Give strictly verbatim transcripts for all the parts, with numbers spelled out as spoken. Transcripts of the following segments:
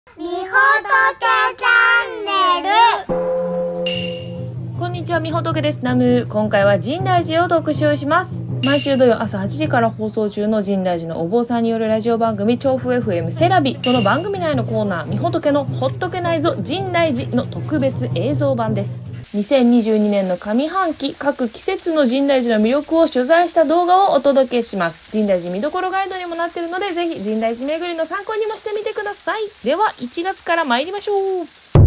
みほとけチャンネル。 こんにちは、みほとけです。ナム。今回は深大寺を特集します。毎週土曜朝はちじから放送中の深大寺のお坊さんによるラジオ番組調布 エフエム セラビ。その番組内のコーナーみほとけのほっとけないぞ深大寺の特別映像版です。にせんにじゅうにねんの上半期各季節の深大寺の魅力を取材した動画をお届けします。深大寺見どころガイドにもなっているので、ぜひ深大寺巡りの参考にもしてみてください。ではいちがつから参りましょう。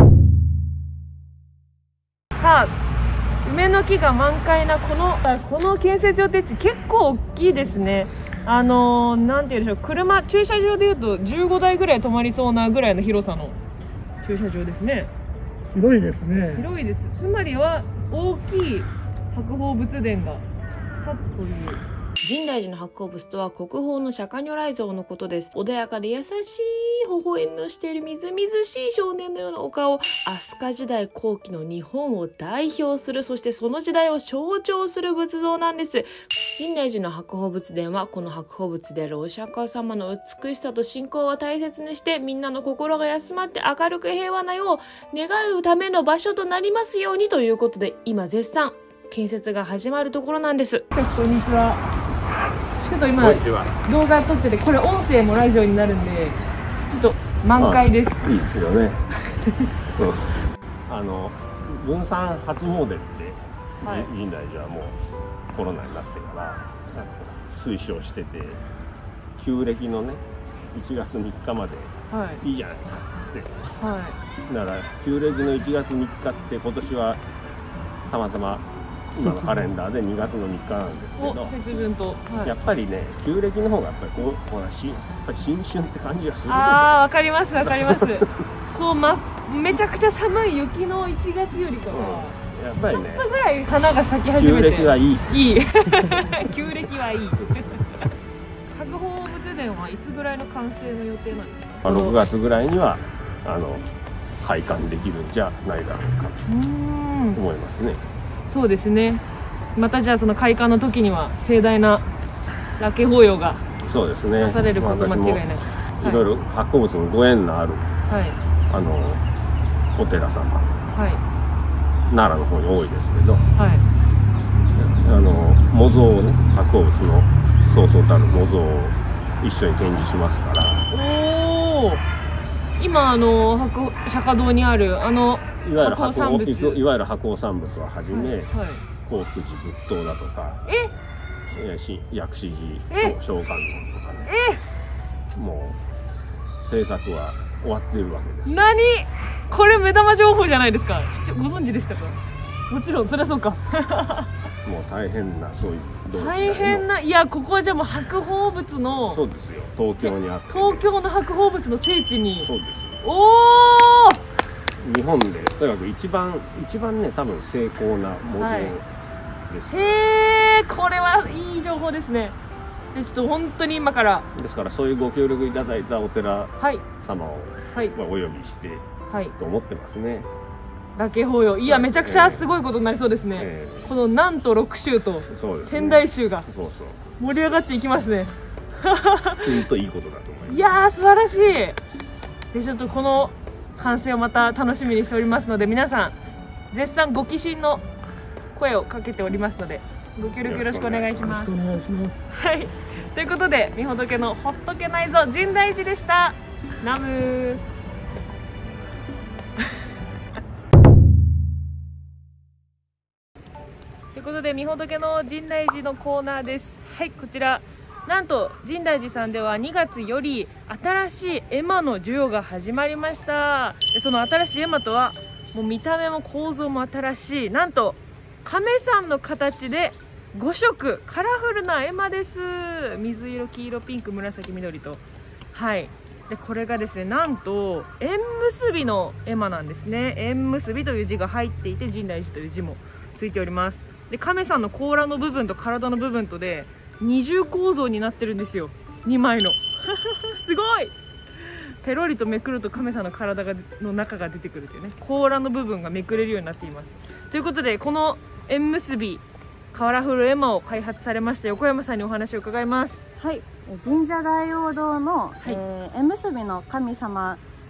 さあ、梅の木が満開なこのこの建設予定地、結構大きいですね。あのー、なんていうんでしょう、車駐車場でいうとじゅうごだいぐらい止まりそうなぐらいの広さの駐車場ですね。 広いですね。 広いです。つまりは大きい白鳳仏殿が立つという。深大寺の白鳳仏とは国宝の釈迦如来像のことです。穏やかで優しい微笑みをしているみずみずしい少年のようなお顔、飛鳥時代後期の日本を代表する、そしてその時代を象徴する仏像なんです。深大寺の白鳳仏殿はこの白鳳仏であるお釈迦様の美しさと信仰を大切にして、みんなの心が休まって明るく平和な世を願うための場所となりますようにということで、今絶賛建設が始まるところなんです。こんにちは。ちょっと今動画撮ってて、これ音声もラジオになるんでちょっと満開です。 いいですよね。そう、あの分散初詣って、はい、深大寺はもうコロナになってから推奨してて、旧暦のねいちがつみっかまでいいじゃないかって、はい、だから旧暦のいちがつみっかって今年はたまたま今のカレンダーでにがつのみっかなんですけど、 節分と、はい、 やっぱりね旧暦の方がやっぱりこうほらしやっぱり新春って感じがするでしょ。 ああ、わかりますわかります。こう、ま、めちゃくちゃ寒い雪のいちがつよりかは、うん、やっぱりねちょっとぐらい花が咲き始めて、旧暦はいいいい旧暦はいい。白鳳仏殿はいつぐらいの完成の予定なんですか？ろくがつぐらいにはあの開館できるんじゃないだろうかと思いますね。 そうですね。またじゃあその開館の時には盛大なラケ法要がそうですね、 なされること間違いなく、 いろいろ白鳳仏のご縁のある、はい、あのお寺様、はい、奈良の方に多いですけど、はい、あの模造をね、白鳳仏のそうそうたる模造を一緒に展示しますから。おお。 今あの白釈迦堂にあるあのいわゆる白鳳いわゆる白鳳三仏をはじめ、興福寺仏塔だとか、えし薬師寺聖観音とかね、もう制作は終わっているわけです。 何これ目玉情報じゃないですか。知ってご存知でしたか？もちろんそりゃそうか。 もう大変なそういう大変な、いやここはじゃあもう白鳳仏の、 そうですよ、東京にあって、ね、 東京の白鳳仏の聖地に。 そうですよ。 おお。 日本でとにかく一番一番ね多分精巧な模造です、ね。はい、 へえ、これはいい情報ですね。でちょっと本当に今からですからそういうご協力いただいたお寺様を、はい、まあお呼びして、はい、と思ってますね。 ラケ法要、いや、めちゃくちゃすごいことになりそうですね。えー、このなんとろく州と仙台州が盛り上がっていきますね。 本当いいことだと思います。 いやー素晴らしい。でちょっとこの完成をまた楽しみにしておりますので、皆さん絶賛ご寄進の声をかけておりますので、ご協力よろしくお願いします。 お願いします。 はい、ということでみほとけのほっとけないぞ深大寺でした。ナムー。ということでみほとけの深大寺のコーナーです。はい、こちらなんと深大寺さんではにがつより新しい絵馬の授与が始まりました。でその新しい絵馬とは、もう見た目も構造も新しい、なんと亀さんの形でごしょくカラフルな絵馬です。水色、黄色、ピンク、紫、緑と、はい。でこれがですね、なんと縁結びの絵馬なんですね。縁結びという字が入っていて、深大寺という字もついております。で亀さんの甲羅の部分と体の部分とで二重構造になってるんですよ、にまいの。すごい。ペロリとめくると亀さんの体がの中が出てくるというね、甲羅の部分がめくれるようになっています。ということで、この縁結びカラフル絵馬を開発されました横山さんにお話を伺います。 はい、神社大王堂の、はい、えー、縁結びの神様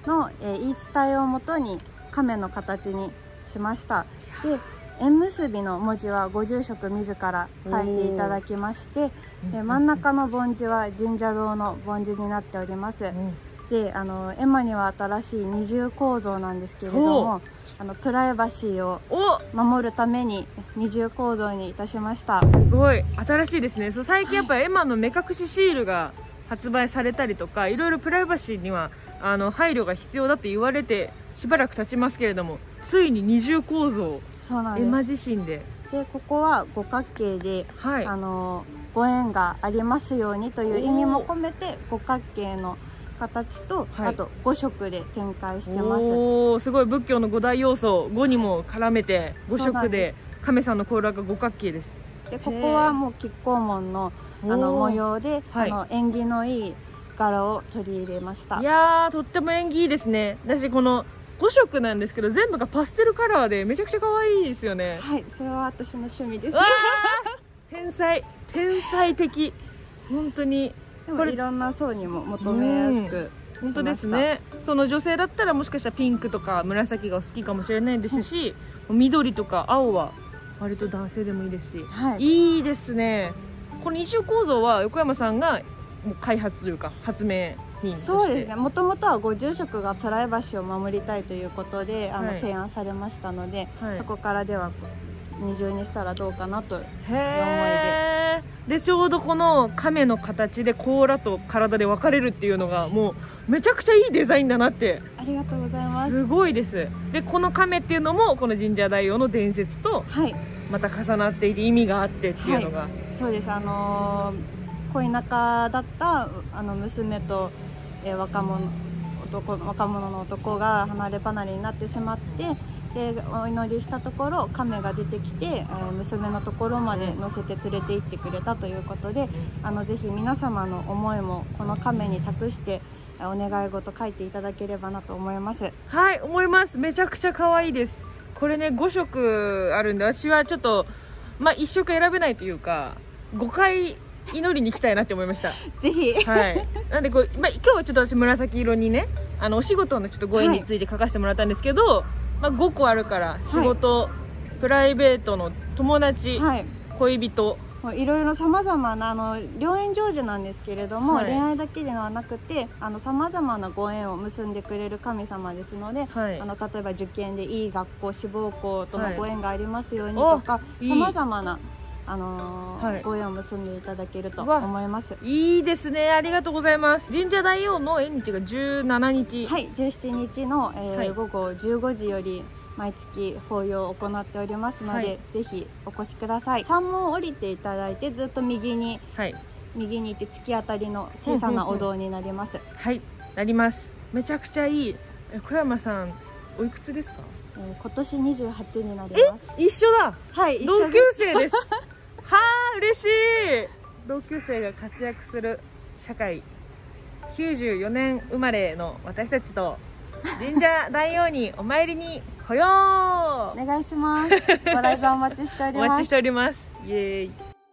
の、えー、言い伝えをもとに亀の形にしました。で縁結びの文字はご住職自ら書いていただきまして、で真ん中の梵字は神社堂の梵字になっております。であの絵馬には新しい二重構造なんですけれども、あのプライバシーを守るために二重構造にいたしました。 すごい新しいですね。そう最近やっぱり絵馬の目隠しシールが発売されたりとか、いろいろプライバシーにはあの配慮が必要だって言われてしばらく経ちますけれども、ついに二重構造、 そうなんです。 絵馬自身ででここは五角形で、はい、あのご縁がありますようにという意味も込めて五角形の形と、はい、あとご色で展開してます。 おー、すごい仏教の五大要素ごにも絡めてご色で亀さんの甲羅が五角形です。 でここはもう亀甲紋のあの模様で、はい、あの縁起のいい柄を取り入れました。 いやーとっても縁起いいですね。私このご色なんですけど全部がパステルカラーでめちゃくちゃ可愛いですよね。 はい、それは私の趣味です。 天才天才的、本当に。 でもいろんな層にも求めやすく、 うん、本当ですね。その女性だったらもしかしたらピンクとか紫が好きかもしれないですし、うん、緑とか青は割と男性でもいいですし、はい、いいですね。この二重構造は横山さんが開発というか発明品として。 そうですね、もともとはご住職がプライバシーを守りたいということであの、はい、提案されましたので、はい、そこからでは二重にしたらどうかなという思いで。 でちょうどこの亀の形で甲羅と体で分かれるっていうのがもうめちゃくちゃいいデザインだなって。 ありがとうございます。 すごいです。でこの亀っていうのもこの神社大王の伝説とまた重なっていて意味があってっていうのが、はい、 そうです。あのー、恋仲だったあの娘と、えー、若者男若者の男が離れ離れになってしまって、でお祈りしたところ亀が出てきて、えー、娘のところまで乗せて連れて行ってくれたということで、あのぜひ皆様の思いもこの亀に託してお願い事書いていただければなと思います。 はい、思います。めちゃくちゃ可愛いです。これねご色あるんで、私はちょっとまあいっ色選べないというかごかい祈りに行きたいなって思いました。 ぜひ。 はい。なんでこう、まあ、今日はちょっと私紫色にね、あのお仕事のちょっとご縁について書かせてもらったんですけど、はい、まあごこあるから仕事、はい、プライベートの友達、はい、恋人。 いろいろさまざまなあの良縁成就なんですけれども、はい、恋愛だけではなくてさまざまなご縁を結んでくれる神様ですので、はい、あの例えば受験でいい学校志望校とのご縁がありますようにとか、さまざまなあのーはい、ご縁を結んでいただけると思います。 いいですね、ありがとうございます。神社大王の縁日がじゅうしちにち、 はい、じゅうしちにちの、えーはい、午後じゅうごじより毎月法要を行っておりますので、はい、ぜひお越しください。山門を降りていただいてずっと右に、はい、右に行って突き当たりの小さなお堂になります。 はい、なります。めちゃくちゃいい。小山さんおいくつですか？ えー、今年にじゅうはちになります。 え、一緒だ。 はい、 同級生です。はあ、嬉しい。同級生が活躍する社会。きゅうじゅうよねん生まれの私たちと神社大王にお参りに来よう。 お願いします。ご来場お待ちしております。 お待ちしております。イエーイ。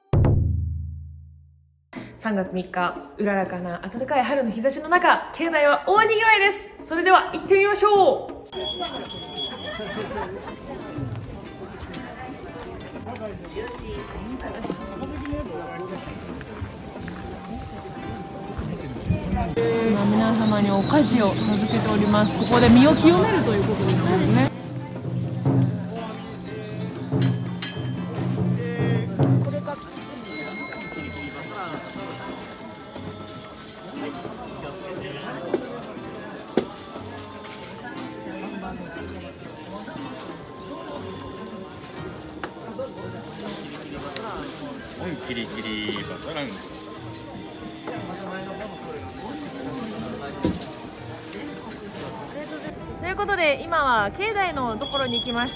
さんがつみっか、うららかな暖かい春の日差しの中、境内は大にぎわいです。それでは行ってみましょう。今皆様にお菓子を授けております。ここで身を清めるということですね。 キリキリバタラン。 ということで今は境内のところに来ました。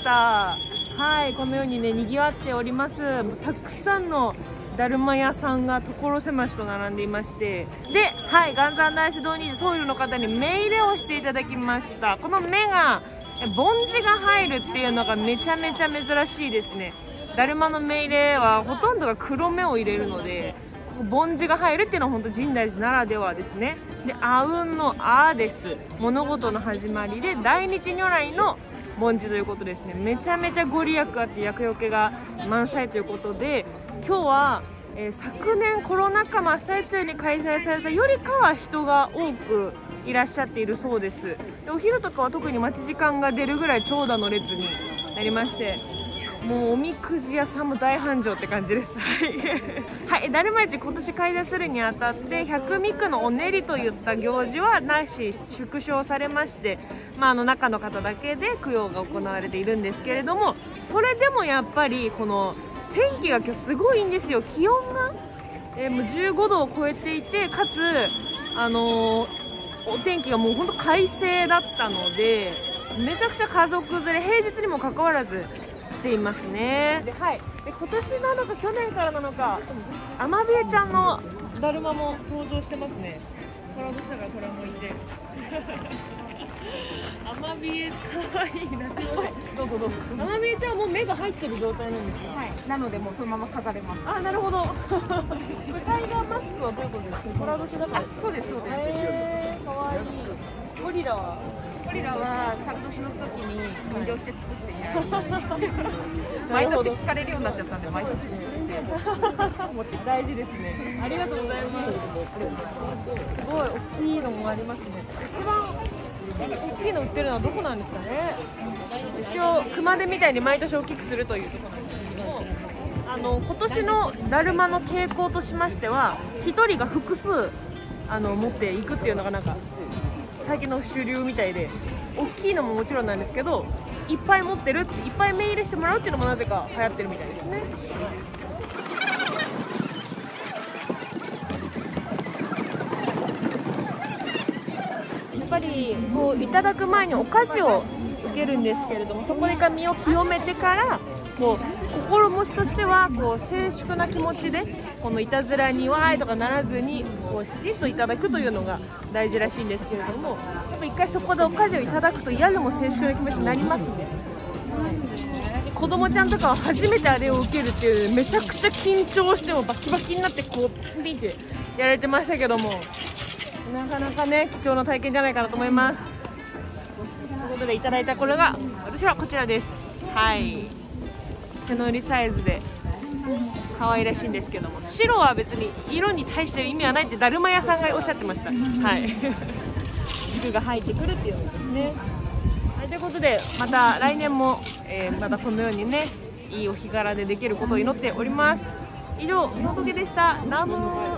はい、このようにね賑わっております。たくさんのだるま屋さんが所狭しと並んでいまして、で、はい、元三大師堂に僧侶の方に目入れをしていただきました。この目が梵字が入るっていうのがめちゃめちゃ珍しいですね。だるまの目入れはほとんどが黒目を入れるので、 梵字が入るっていうのは本当深大寺ならではですね。で、あうんのあです。物事の始まりで大日如来の梵字ということですね。めちゃめちゃご利益あって厄除けが満載ということで、今日は、えー、昨年コロナ禍真っ最中に開催されたよりかは人が多くいらっしゃっているそうです。で、お昼とかは特に待ち時間が出るぐらい長蛇の列になりまして、もうおみくじ屋さんも大繁盛って感じです。はい、だるま市今年開催するにあたって百味区のお練りといった行事はなし縮小されまして、まあ、あの中の方だけで供養が行われているんですけれども、それでもやっぱりこの天気が今日すごいんですよ。気温が、えー、もうじゅうごどを超えていて、かつ、あのー、お天気がもう本当快晴だったので、めちゃくちゃ家族連れ、平日にもかかわらず来ていますね。で、はい、で今年なのか去年からなのか、アマビエちゃんのだるまも登場してますね。虎の下から虎もいてアマビエかわいいな。どうぞどうぞ。アマビエちゃんはもう目が入ってる状態なんですか？ はい、なのでもうそのまま飾れます。 あ、なるほど。これタイガーマスクはどういうことですか？虎年だから。 そうですそうです。 へー、かわいい。ゴリラは？ ゴリラは昨年の時に分業して作っていない毎年聞かれるようになっちゃったんで、毎年作って大事ですね。ありがとうございます。すごい大きいのもありますね。一番大きいの売ってるのはどこなんですかね。一応熊手みたいに毎年大きくするというところなんですけども、あの今年のだるまの傾向としましては、ひとりが複数あの持っていくっていうのがなんか最近の主流みたいで、大きいのももちろんなんですけど、いっぱい持ってるって、いっぱい目入れしてもらうっていうのもなぜか流行ってるみたいですね。やっぱりこういただく前にお菓子を受けるんですけれども、そこで身を清めてからこう心持ちとしてはこう静粛な気持ちで、このいたずらにわーいとかならずにこうきちっといただくというのが大事らしいんですけれども、やっぱ一回そこでお菓子をいただくと嫌でも静粛な気持ちになりますね。で、子供ちゃんとかは初めてあれを受けるっていう、めちゃくちゃ緊張してもバキバキになってこうピンってやられてましたけども、なかなかね貴重な体験じゃないかなと思います。ということでいただいたこれが、私はこちらです。はい、手の売りサイズで可愛らしいんですけども、白は別に色に対して意味はないってだるま屋さんがおっしゃってました。はい軸が入ってくるっていうのですね。はい、ということでまた来年も、えー、またこのようにねいいお日柄でできることを祈っております。以上、のとけでした。どうも。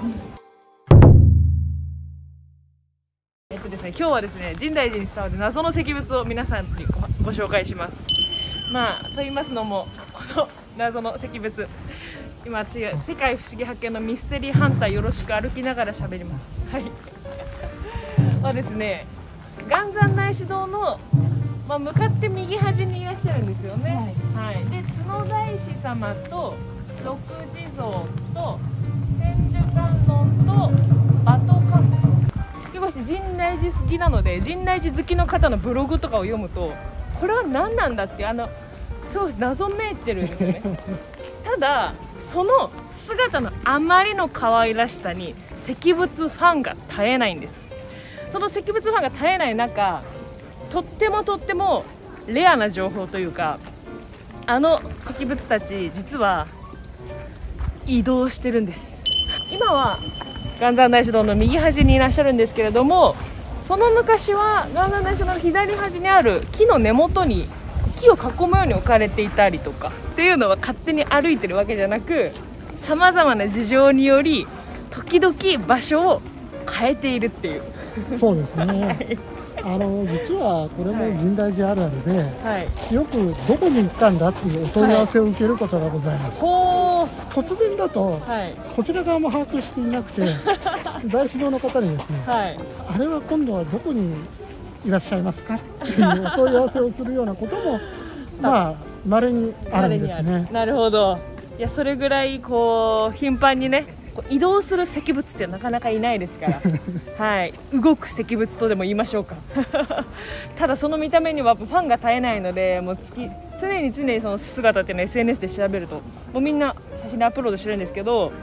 えっとですね、今日はですね、深大寺に伝わる謎の石仏を皆さんに ご, ご紹介します。まあと言いますのも、この謎の石仏、今私が世界不思議発見のミステリーハンターよろしく歩きながら喋ります。はいはですね、元山大師堂の、まあ、向かって右端にいらっしゃるんですよね。はい、はい、で角大師様と六地蔵と千手観音と馬頭観音、結構深大寺好きなので、深大寺好きの方のブログとかを読むと、これは何なんだっていう、あのそう謎めいてるんですよね。ただその姿のあまりの可愛らしさに石仏ファンが絶えないんです。その石仏ファンが絶えない中、とってもとってもレアな情報というか、あの石仏たち実は移動してるんです。今は元山大師堂の右端にいらっしゃるんですけれども、その昔は元山大師堂の左端にある木の根元に木を囲むように置かれていたりとかっていうのは勝手に歩いてるわけじゃなく、さまざまな事情により時々場所を変えているっていう。 そうですね、 はい、 あの実はこれも深大寺あるあるで、 はい、 よくどこに行ったんだっていうお問い合わせを受けることがございます。 ほー、 突然だと、 はい、 こちら側も把握していなくて大師堂の方にですね、 はい、あれは今度はどこにいらっしゃいますかっていうお問い合わせをするようなこともまあ稀にあるんですね。 なるほど。いや、それぐらいこう頻繁にね移動する石仏ってなかなかいないですからはい、動く石仏とでも言いましょうかただその見た目にはファンが絶えないので、もう月常に常にその姿っていうのを エスエヌエス で調べるともうみんな写真でアップロードしてるんですけど、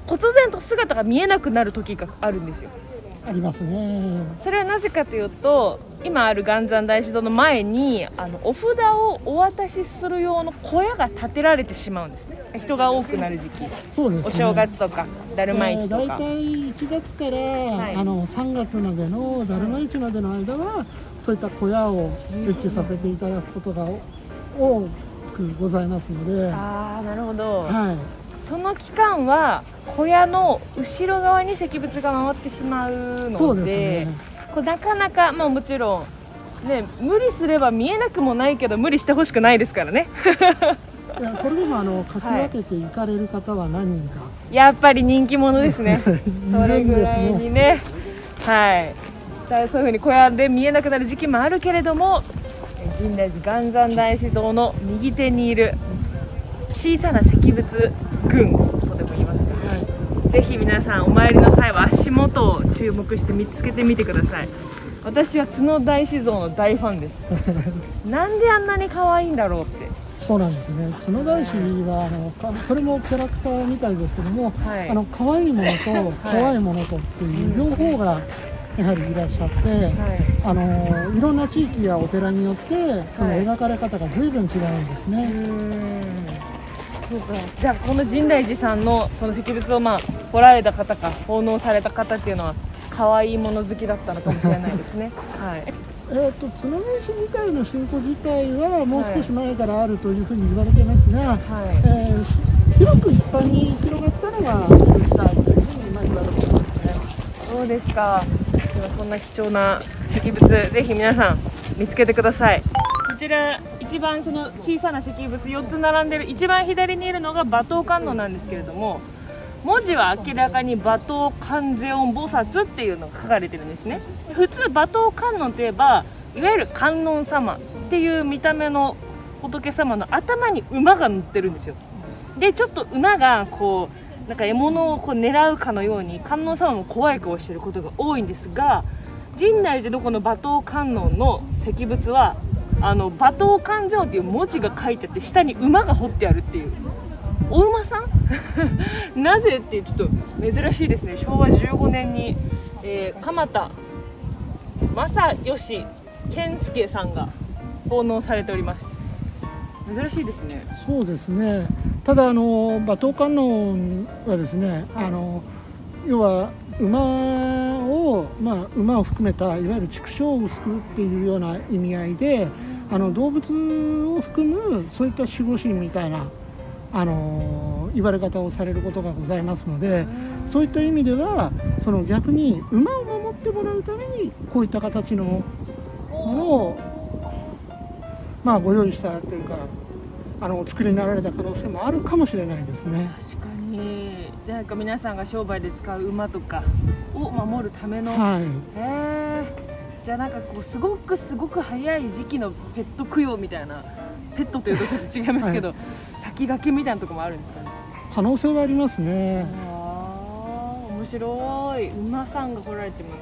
忽然と姿が見えなくなる時があるんですよ。 ありますね。 それはなぜかというと、今ある元山大師堂の前にあのお札をお渡しする用の小屋が建てられてしまうんですね。人が多くなる時期、 そうですね。 お正月とかだるま市とか、 だいたいいちがつから、 いあのさんがつまでのだるま市までの間は、そういった小屋を設置させていただくことが多くございますので、 ああなるほど、 はい、 その期間は小屋の後ろ側に石仏が回ってしまうそうので、 ですね。 こうなかなか、まあ、もちろん、ね、無理すれば見えなくもないけど無理してほしくないですからねいや、それでもあのかき分けて行かれる方は何人か、 やっぱり人気者ですねそれぐらいいるんですにね、はいだからそういうふうに小屋で見えなくなる時期もあるけれども、深大寺元山大師堂の右手にいる小さな石仏群とでも言いますか、 はい、 ぜひ皆さんお参りの際は足元を注目して見つけてみてください。私は角大師像の大ファンですなんであんなに可愛いんだろうって。 そうなんですね。角大師はあのかそれもキャラクターみたいですけども、 はいあの可愛いものと怖いものとっていう両方がやはりいらっしゃって、 はいあのいろんな地域やお寺によってその描かれ方が随分違うんですうね。 ーんそうか。じゃあこの深大寺さんのその石仏をまあ彫られた方か奉納された方っていうのは可愛いもの好きだったのかもしれないですねはいえー、と角大師自体の信仰自体はもう少し前からあるというふうに言われていますが、 はいえー広く一般に広がったのは江戸時代というふうに今言われていますね。 そうですか。ではそんな貴重な石仏ぜひ皆さん見つけてください。こちら一番その小さな石仏よっつ並んでる一番左にいるのが馬頭観音なんですけれども、文字は明らかに馬頭観世音菩薩っていうのが書かれてるんですね。普通馬頭観音といえばいわゆる観音様っていう見た目の仏様の頭に馬が乗ってるんですよ。でちょっと馬がこうなんか獲物をこう狙うかのように観音様も怖い顔してることが多いんですが、深大寺のこの馬頭観音の石仏はあの馬頭観世音っていう文字が書いてあって下に馬が彫ってあるっていう。お馬さんなぜってちょっと珍しいですね。しょうわじゅうごねんに、えー、鎌田正義健介さんが奉納されております。珍しいですね。 そうですね。ただあの馬頭観音はですね、 はい、 あの要は馬を、まあ、馬を含めたいわゆる畜生を救うっていうような意味合いで、あの動物を含むそういった守護神みたいなあの言われ方をされることがございますので、そういった意味ではその逆に馬を守ってもらうためにこういった形のものを、まあ、ご用意したというかあのお作りになられた可能性もあるかもしれないですね。 確かに。じゃあなんか皆さんが商売で使う馬とかを守るための、 はい、 へえ。じゃあなんかこうすごくすごく早い時期のペット供養みたいな、ペットというとちょっと違いますけど、はい、先駆けみたいなところもあるんですかね。 可能性はありますね。 ああ面白い。馬さんが彫られてます。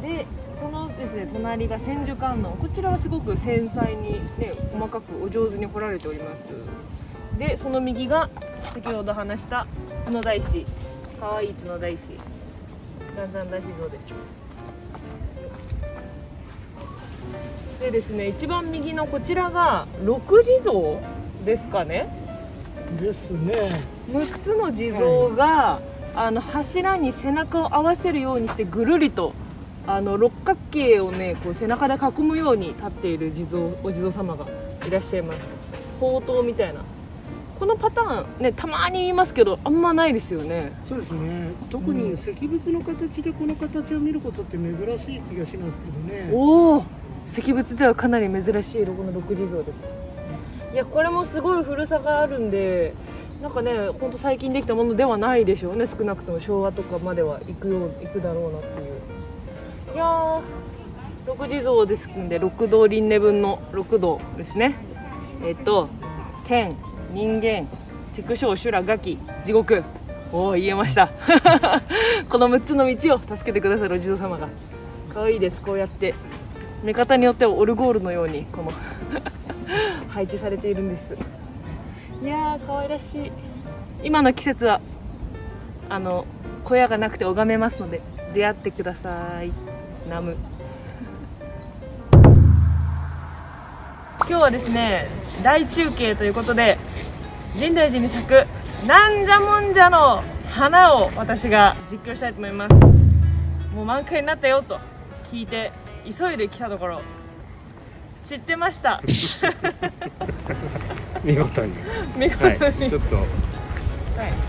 でそのですね隣が千手観音。こちらはすごく繊細にね細かくお上手に彫られております。でその右が先ほど話した角大師、かわいい角大師、元山大師像です。でですね一番右のこちらが六地蔵ですかね。 ですね。 むっつの地蔵が、はい、あの柱に背中を合わせるようにしてぐるりとあの六角形をねこう背中で囲むように立っている地蔵お地蔵様がいらっしゃいます。宝刀みたいなこのパターンねたまに見ますけどあんまないですよね。 そうですね。特に石仏の形でこの形を見ることって珍しい気がしますけどね。 おお石仏ではかなり珍しいこの六地蔵です。いやこれもすごい古さがあるんでなんかねほんと最近できたものではないでしょうね。少なくとも昭和とかまでは行くよう行くだろうなっていう。いやー六地蔵ですんで六道輪廻分の六道ですね。えっと天人間畜生修羅餓鬼地獄。おお言えましたこのむっつの道を助けてくださるお地蔵様が可愛いです。こうやって目方によってはオルゴールのようにこの配置されているんです。いやー可愛らしい。今の季節はあの小屋がなくて拝めますので出会ってください。ナム。今日はですね、大中継ということで深大寺に咲くなんじゃもんじゃの花を私が実況したいと思います。もう満開になったよと聞いて急いで来たところ散ってました見事に見事に、 はい、ちょっと、はい、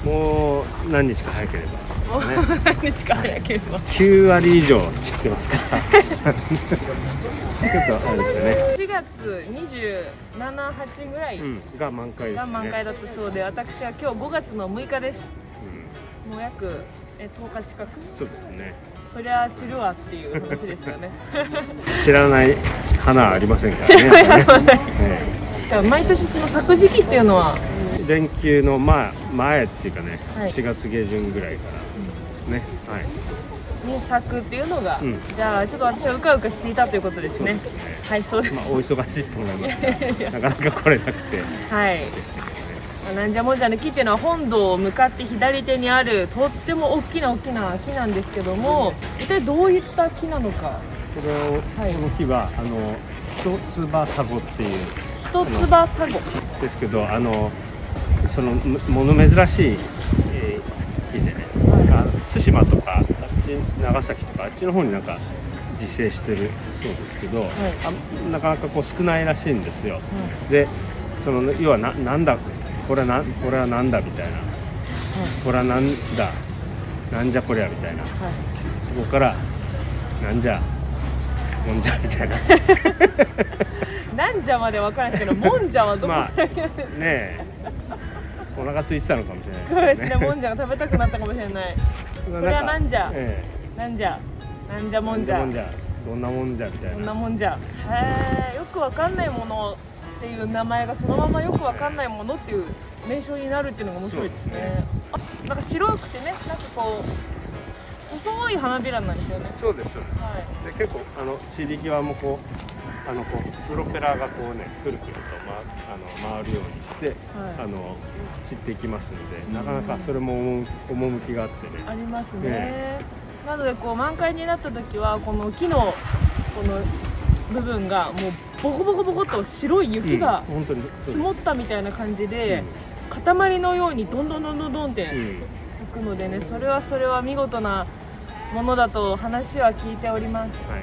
もう何日か早ければ、 もう何日か早ければきゅうわり以上散ってますからちょっとあれですよね。 しがつにじゅうしち、はちぐらい、うん、 が満開ですね。 が満開だったそうで、私は今日ごがつのむいかです。うん、もう約えとおか近く。 そうですね。 そりゃ散るわっていう話ですよね。 知らない花はありませんからね。 毎年その咲く時期っていうのは連休のまあ前っていうかね、 はい、 しがつげじゅんぐらいからですね。はい。 に咲くっていうのが、うん、じゃあちょっと私はうかうかしていたということですね。はい、そうです。 まあお忙しいと思いますが、なかなか来れなくて。 はい。なんじゃもんじゃの木っていうのは本堂を向かって左手にあるとっても大きな大きな木なんですけども、一体どういった木なのか。 これを、はい、この木はあの一つ葉サゴっていう一つ葉サゴですけど、あのそのもの珍しい、えー、木でね、はい、対馬とかあっち長崎とかあっちの方になんか自生してるそうですけど、はい、あなかなかこう少ないらしいんですよ。はい、でその要はななんだこれはなこれはなんだみたいな、はい、これはなんだなんじゃこりゃみたいな、はい、そこからなんじゃもんじゃみたいななんじゃまでわからないですけど、もんじゃはどこまあねえお腹空いてたのかもしれないそうですね。もんじゃが食べたくなったかもしれない。これはなんじゃ、ええ、なんじゃなんじゃもんじゃどんなもんじゃみたいな、 どんなもんじゃ。へえ、よくわかんないものっていう名前がそのままよくわかんないものっていう名称になるっていうのが面白いですね。あ、なんか白くてね、なんかこう細い花びらなんですよね。 そうです。はい。で結構あの散り際もこうあのこうプロペラがこうねくるくると、ま、あの回るようにして、はい、あの散っていきますので、なかなかそれも趣があってね。 ありますね。ね、なのでこう満開になった時はこの木のこの部分がもうボコボコボコっと白い雪が積もったみたいな感じで、塊のようにどんどんどんどんどんっていくのでね、それはそれは見事なものだと話は聞いております。はい、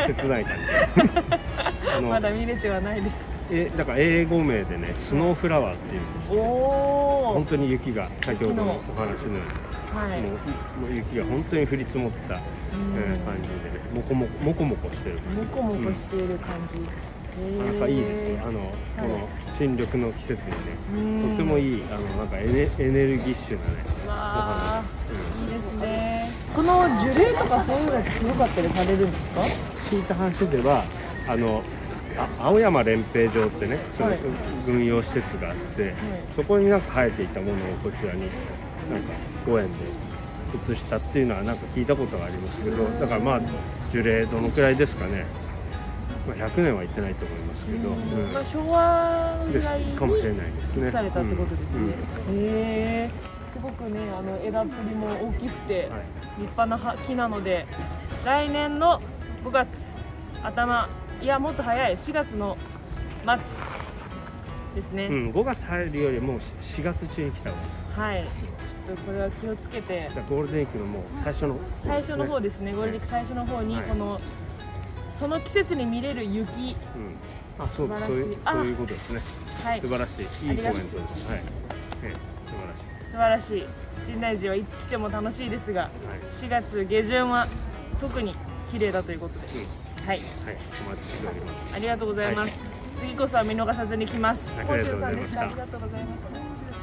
切ない感じまだ見れてはないです。 えだから英語名でね、スノーフラワーっていうんですけど、本当に雪が先ほどのお話のように。はい、もう雪が本当に降り積もった、えー、感じでね、もこもこもこもこしてる感じ。 もこもこしている感じ。 なかなかいいですよ。あの、はい、この新緑の季節にね、とてもいいあのなんかエネエネルギッシュなね、お花。 いいですね。この樹齢とかそういうのってよかったりされるんですか？ 聞いた話ではあの。あ青山練兵場ってね、その軍用施設があって、はい、そこになんか生えていたものをこちらになんか公園で移したっていうのはなんか聞いたことがありますけど、だからまあ樹齢どのくらいですかね、まあ、ひゃくねんはいってないと思いますけど、うんまあ、昭和ぐらいにかもしれないですね。 されたってことですね。うんうん、へえ、すごくねあの枝ぶりも大きくて、はい、立派な木なので来年のごがつ頭、いやもっと早いしがつの末ですね。うん、 ごがつ入るよりもしがつ中に来た方がいい。はい。ちょっとこれは気をつけて。 ゴールデンウィークのもう最初の、ね、 最初の方ですね。ゴールデンウィーク最初の方にこの、はい、その季節に見れる雪。うん、 あ、そうそういうそういうことですね。はい。素晴らしい。いいコメントです。はい。え素晴らしい。素晴らしい。深大寺はいつ来ても楽しいですが、はい、しがつげじゅんは特に綺麗だということです。うんはい、はい、 お待ちしております。 ありがとうございます。はい、次こそは見逃さずに来ます。本州さんでした。ありがとうございました。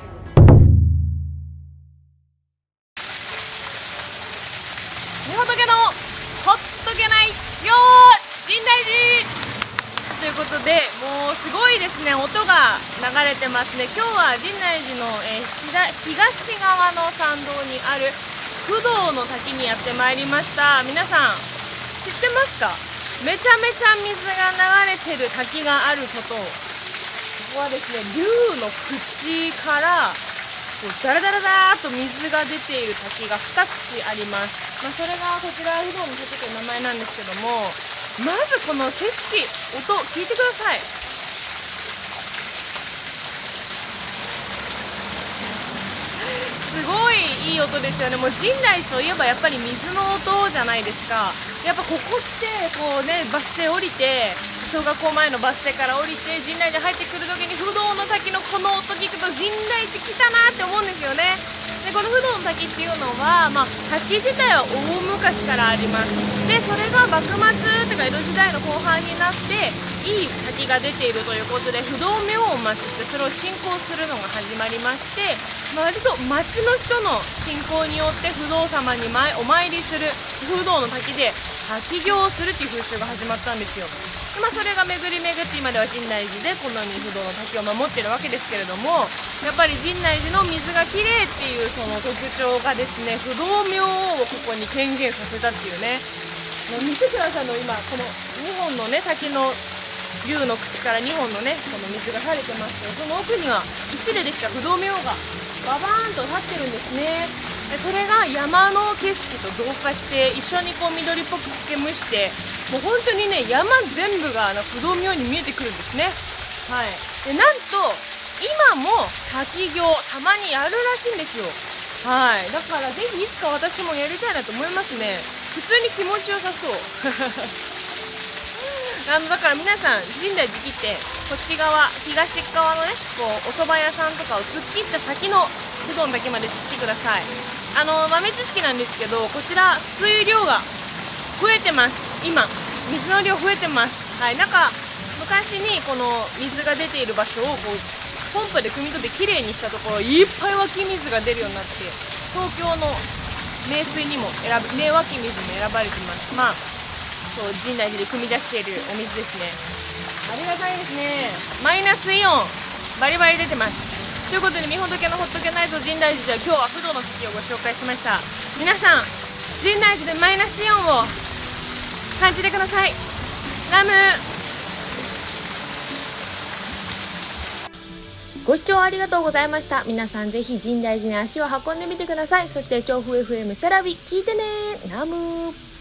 みほとけのほっとけないよー深大寺ということで、もうすごいですね、音が流れてますね。今日は深大寺の、えー、東側の参道にある不動の滝にやってまいりました。皆さん知ってますか？めちゃめちゃ水が流れてる滝があること。ここはですね、竜の口からこうダラダラダーっと水が出ている滝がに口あります。まあ、それがこちら不動の滝という名前なんですけども、まずこの景色、音聞いてください。すごいいい音ですよね。もう深大寺といえばやっぱり水の音じゃないですか。やっぱここってこうね、バス停降りて、小学校前のバス停から降りて深大寺入ってくるときに不動の滝のこの音聞くと深大寺来たなって思うんですよね。でこの不動の滝っていうのは、まあ、滝自体は大昔からあります。でそれが幕末というか江戸時代の後半になっていい滝が出ているということで不動明王を祀ってそれを信仰するのが始まりまして、割と町の人の信仰によって不動様にお参りする、不動の滝で滝行をするっていう風習が始まったんですよ。でまあ、それが巡り巡って今では深大寺でこのように不動の滝を守ってるわけですけれども、やっぱり深大寺の水がきれいっていうその特徴がですね、不動明王をここに権限させたっていうね。もう見てくださいの今このにほんのね滝の竜の口からにほんのねこの水が垂れてますけど、その奥には石でできた不動明王がババーンと立ってるんですね。でそれが山の景色と同化して一緒にこう緑っぽく苔むして、もう本当にね山全部があの不動明王に見えてくるんですね。はい、でなんと今も滝行たまにやるらしいんですよ。はい、だからぜひいつか私もやりたいなと思いますね。普通に気持ちよさそうあのだから皆さん深大寺来てこっち側東側のねこうお蕎麦屋さんとかを突っ切った先の不動の滝まで来てください。あの豆知識なんですけど、こちら水量が増えてます。今水の量増えてます。はい、なんか昔にこの水が出ている場所をこうポンプで汲み取ってきれいにしたところいっぱい湧き水が出るようになって、東京の名水にも選ぶ名湧き水に選ばれてます。まあそう深大寺で汲み出しているお水ですね。ありがたいですね。マイナスイオンバリバリ出てます。ということで、みほとけのほっとけないぞ深大寺では今日は不動の滝をご紹介しました。皆さん深大寺でマイナスイオンを感じてください。ラムご視聴ありがとうございました。皆さんぜひ深大寺に足を運んでみてください。そして調布 エフエム セラビ聞いてね。ラム